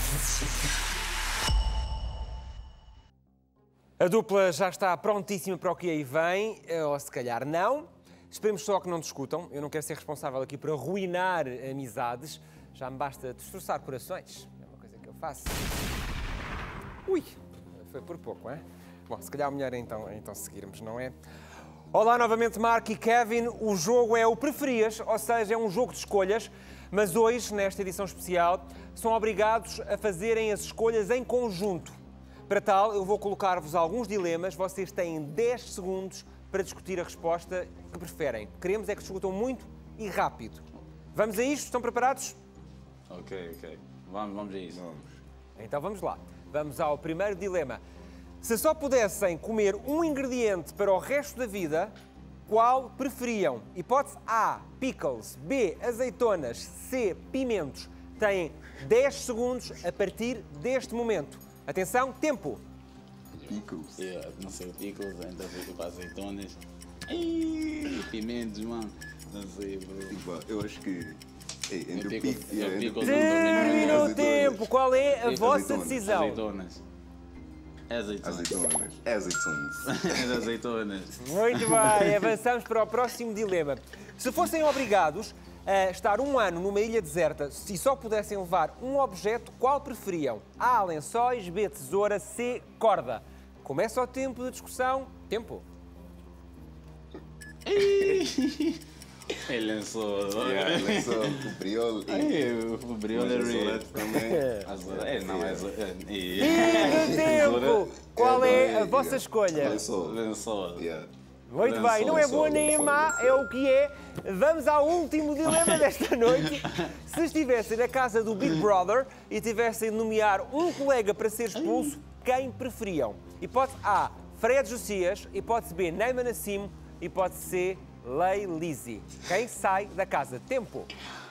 A dupla já está prontíssima para o que aí vem, ou se calhar não. Esperemos só que não discutam. Eu não quero ser responsável aqui por arruinar amizades. Já me basta destroçar corações. É uma coisa que eu faço. Ui, foi por pouco, é? Bom, se calhar é melhor então seguirmos, não é? Olá novamente, Mark e Kevin. O jogo é o Preferias, ou seja, é um jogo de escolhas. Mas hoje, nesta edição especial, são obrigados a fazerem as escolhas em conjunto. Para tal, eu vou colocar-vos alguns dilemas. Vocês têm 10 segundos para discutir a resposta que preferem. Queremos é que discutam muito e rápido. Vamos a isto? Estão preparados? Ok. Vamos a isso. Vamos. Então vamos lá. Vamos ao primeiro dilema. Se só pudessem comer um ingrediente para o resto da vida, qual preferiam? Hipótese A, pickles. B, azeitonas. C, pimentos. Têm 10 segundos a partir deste momento. Atenção, tempo. Pickles. Não sei, pickles, então fico para azeitonas. Ih, pimentos, mano. Não sei, bro. Tipo, eu acho que... entre pickles, pickles. Terminou o tempo. Qual é a vossa Azeitonas. decisão? Azeitonas. Azeitonas. Azeitonas. É azeitonas. Muito bem, avançamos para o próximo dilema. Se fossem obrigados a estar um ano numa ilha deserta e só pudessem levar um objeto, qual preferiam? A, lençóis, B, tesoura, C, corda. Começa o tempo de discussão. Tempo. Ele lançou. Lançou o briol. O briol é real. também. Não, é. E do tempo! Qual é a vossa escolha? Lençol. Muito bem, não é boa nem é má, é o que é. Vamos ao último dilema desta noite. Se estivessem na casa do Big Brother e tivessem de nomear um colega para ser expulso, quem preferiam? Hipótese A, Fred Josias. Hipótese B, Neyma Nassim. Hipótese C, Lei Lizzy. Quem sai da casa? Tempo.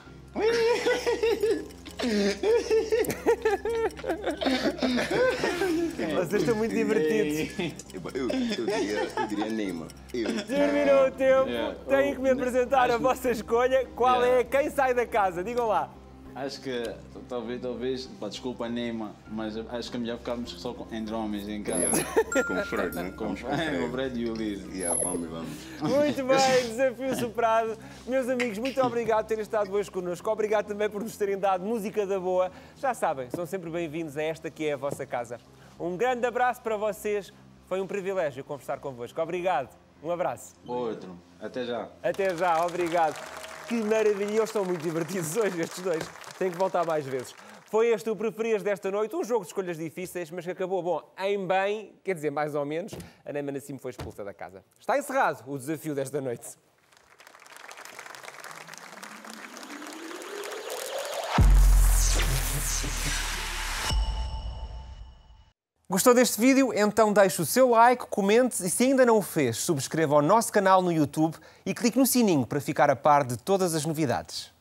Vocês estão muito divertidos. Eu diria Neymar. Terminou o tempo. Yeah. Têm que me apresentar a vossa escolha. Qual é? Quem sai da casa? Digam lá. Acho que talvez, desculpa Neymar, mas acho que é melhor ficarmos só entre homens em casa. Com o Fred, né? Com o Fred e o Liz. Vamos. Muito bem, desafio superado. Meus amigos, muito obrigado por terem estado hoje connosco. Obrigado também por nos terem dado música da boa. Já sabem, são sempre bem-vindos a esta que é a vossa casa. Um grande abraço para vocês. Foi um privilégio conversar convosco. Obrigado. Um abraço. Outro. Até já. Até já, obrigado. Que maravilha, eles estão muito divertidos hoje, estes dois. Têm que voltar mais vezes. Foi este o Preferias desta noite, um jogo de escolhas difíceis, mas que acabou, bom, em bem, quer dizer, mais ou menos, a Neyma Nassim foi expulsa da casa. Está encerrado o desafio desta noite. Gostou deste vídeo? Então deixe o seu like, comente e se ainda não o fez, subscreva o nosso canal no YouTube e clique no sininho para ficar a par de todas as novidades.